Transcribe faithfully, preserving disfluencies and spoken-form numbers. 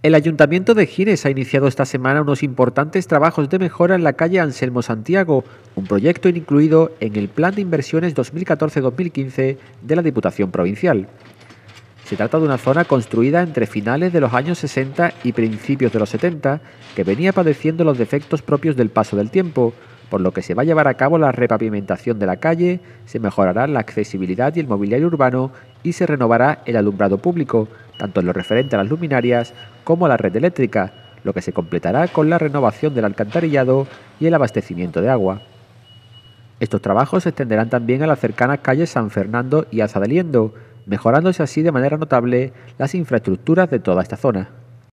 El Ayuntamiento de Gines ha iniciado esta semana unos importantes trabajos de mejora en la calle Anselmo Santiago, un proyecto incluido en el Plan de Inversiones dos mil catorce dos mil quince de la Diputación Provincial. Se trata de una zona construida entre finales de los años sesenta y principios de los setenta, que venía padeciendo los defectos propios del paso del tiempo, por lo que se va a llevar a cabo la repavimentación de la calle, se mejorará la accesibilidad y el mobiliario urbano y se renovará el alumbrado público, tanto en lo referente a las luminarias como a la red eléctrica, lo que se completará con la renovación del alcantarillado y el abastecimiento de agua. Estos trabajos se extenderán también a las cercanas calles San Fernando y Azadaliendo, mejorándose así de manera notable las infraestructuras de toda esta zona.